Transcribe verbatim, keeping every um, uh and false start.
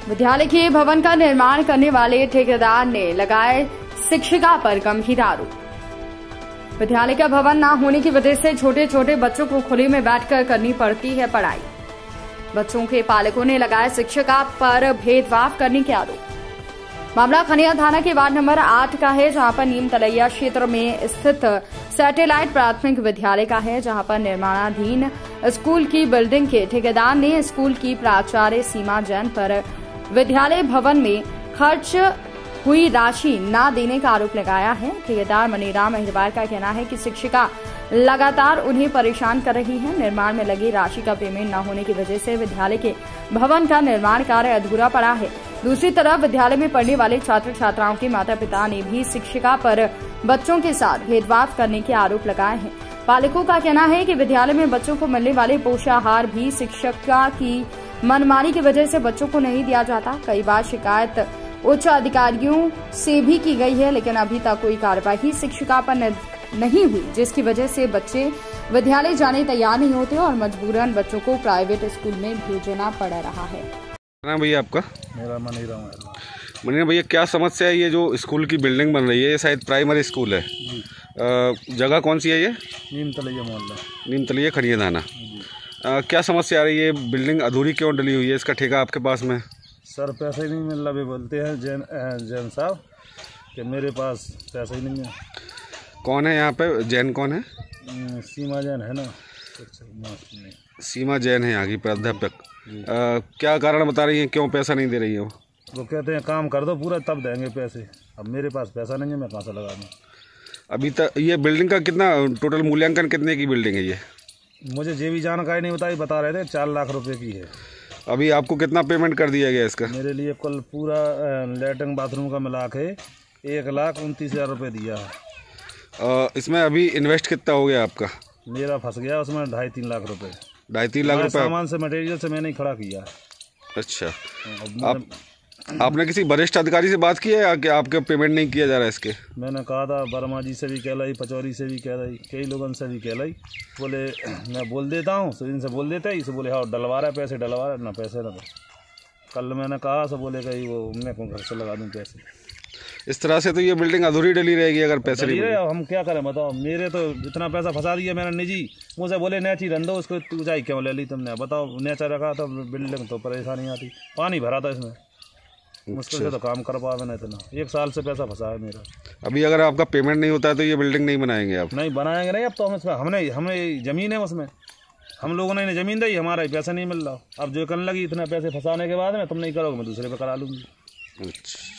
विद्यालय के भवन का निर्माण करने वाले ठेकेदार ने लगाए शिक्षिका पर गंभीर आरोप। विद्यालय का भवन न होने की वजह से छोटे छोटे बच्चों को खुले में बैठकर करनी पड़ती है पढ़ाई। बच्चों के पालकों ने लगाए शिक्षिका पर भेदभाव करने के आरोप। मामला खनिया थाना के वार्ड नंबर आठ का है, जहां पर नीम तलैया क्षेत्र में स्थित सैटेलाइट प्राथमिक विद्यालय का है, जहां पर निर्माणाधीन स्कूल की बिल्डिंग के ठेकेदार ने स्कूल की प्राचार्य सीमा जैन पर विद्यालय भवन में खर्च हुई राशि न देने का आरोप लगाया है। ठेकेदार मनीराम अहिरवार का कहना है कि शिक्षिका लगातार उन्हें परेशान कर रही है। निर्माण में लगी राशि का पेमेंट न होने की वजह से विद्यालय के भवन का निर्माण कार्य अधूरा पड़ा है। दूसरी तरफ विद्यालय में पढ़ने वाले छात्र छात्राओं के माता पिता ने भी शिक्षिका पर बच्चों के साथ भेदभाव करने के आरोप लगाए हैं। पालकों का कहना है कि विद्यालय में बच्चों को मिलने वाले पोषाहार भी शिक्षिका की मनमानी की वजह से बच्चों को नहीं दिया जाता। कई बार शिकायत उच्च अधिकारियों से भी की गई है, लेकिन अभी तक कोई कार्रवाई शिक्षिका पर नहीं हुई, जिसकी वजह से बच्चे विद्यालय जाने तैयार नहीं होते और मजबूरन बच्चों को प्राइवेट स्कूल में भेजना पड़ रहा है। भैया आपका? मेरा मनीराम है। मनीराम भैया, क्या समस्या है? ये जो स्कूल की बिल्डिंग बन रही है, ये शायद प्राइमरी स्कूल है। जगह कौन सी है ये? नीम तलैया मोहल्ला, नीम तलैया खनिया थाना। क्या समस्या आ रही है? बिल्डिंग अधूरी क्यों डली हुई है? इसका ठेका आपके पास में? सर पैसे ही नहीं मिल रहा। भी बोलते हैं जैन जैन साहब कि मेरे पास पैसा ही नहीं है। कौन है यहाँ पे? जैन कौन है? सीमा जैन है ना। सीमा जैन है यहाँ की प्राध्यापक। क्या कारण बता रही हैं, क्यों पैसा नहीं दे रही है वो? वो कहते हैं काम कर दो पूरा तब देंगे पैसे। अब मेरे पास पैसा नहीं है, मैं कहाँ से लगा दूँ? अभी तक ये बिल्डिंग का कितना टोटल मूल्यांकन कितने की बिल्डिंग है ये? मुझे ये भी जानकारी नहीं बताई, बता रहे थे चार लाख रुपए की है। अभी आपको कितना पेमेंट कर दिया गया इसका? मेरे लिए कल पूरा लैट्रिन बाथरूम का मिला के एक लाख उनतीस हज़ार रुपये दिया है। इसमें अभी इन्वेस्ट कितना हो गया आपका? मेरा फंस गया उसमें ढाई तीन लाख रुपए। ढाई तीन लाख रुपए सामान से मटेरियल से मैंने ही खड़ा किया। अच्छा, आप आपने किसी वरिष्ठ अधिकारी से बात की है या कि आपके पेमेंट नहीं किया जा रहा है इसके? मैंने कहा था वर्मा जी से भी कहलाई, पचौरी से भी कहलाई, कई लोगों से भी कहलाई। बोले मैं बोल देता हूँ, तो इनसे बोल देते ही। इसे बोले हाँ डलवा रहा है पैसे, डलवा रहा है ना पैसे ना। कल मैंने कहा सब बोले कहीं वो मैं कौन घर से लगा दूँ पैसे। इस तरह से तो ये बिल्डिंग अधूरी डली रहेगी अगर पैसे नहीं रहे। हम क्या करें बताओ? मेरे तो इतना पैसा फंसा दिया मैंने निजी। मुझे बोले नेची रन दो, उसको ऊंचाई क्यों ले ली तुमने? बताओ, नेचा रखा तो बिल्डिंग तो परेशानी आती। पानी भरा था इसमें, मुश्किल से तो काम कर पावे ना इतना। एक साल से पैसा फंसा है मेरा। अभी अगर आपका पेमेंट नहीं होता है तो ये बिल्डिंग नहीं बनाएंगे आप? नहीं बनाएंगे नहीं। अब तो हम इसमें हमने हमें ज़मीन है, उसमें हम लोगों ने ज़मीन दी, हमारा ही पैसा नहीं मिल रहा। अब जो करने लगी इतना पैसे फंसाने के बाद में तुम नहीं करोगे, मैं दूसरे पे करा लूँगी। अच्छा।